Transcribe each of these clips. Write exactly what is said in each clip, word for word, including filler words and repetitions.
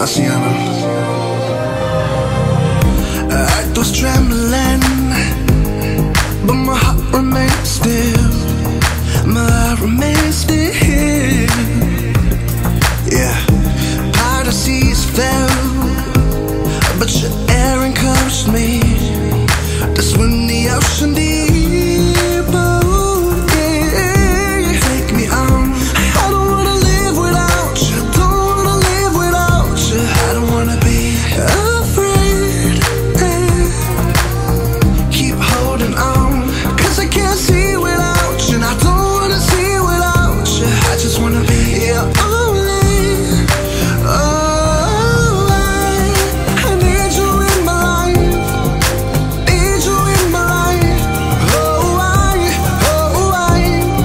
Asiana. Earth was trembling, but my heart remains still. My heart remains still. Yeah, part of seas fell, but your air encouraged me to swim the ocean deep. Oh, yeah. Take me on. I don't wanna live without you. Don't wanna live without you. I don't wanna be afraid. Keep holding on, 'cause I can't see without you. And I don't wanna see without you. I just wanna be your only. Oh, I, I need you in my life. Need you in my life. Oh, I, oh, I,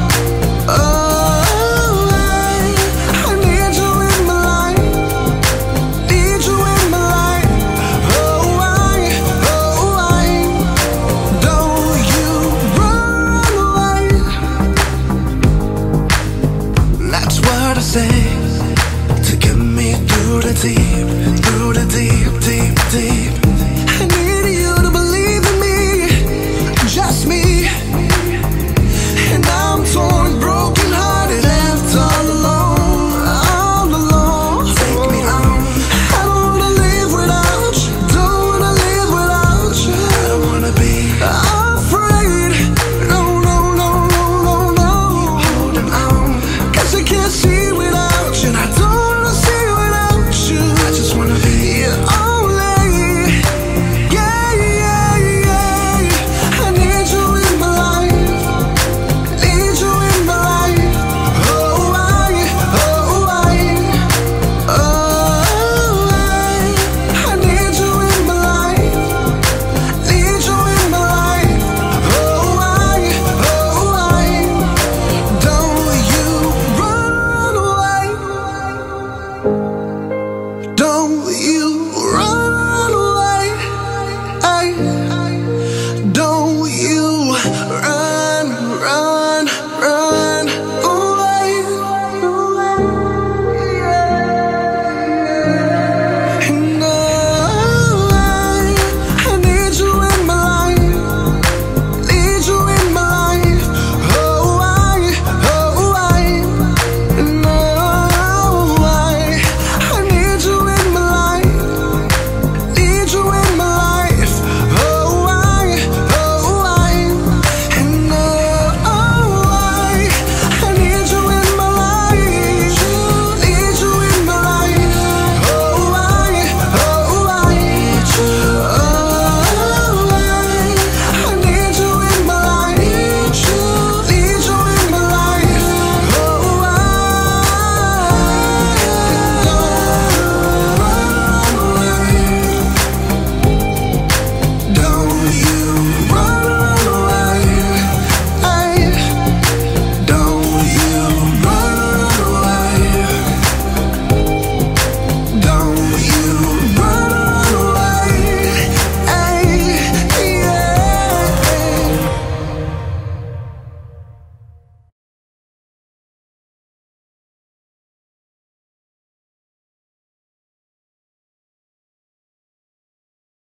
oh, I, I need you in my life. Need you in my life. Oh, I, oh, I, don't you run away. That's what I say to get me through the deep, through the deep, deep, deep. I need you to believe in me, just me. And I'm torn, broken hearted, left all alone, all alone. Take me on. I don't wanna live without you. Don't wanna live without you. I don't wanna be afraid. No, no, no, no, no, no. Holding on, 'cause I can't see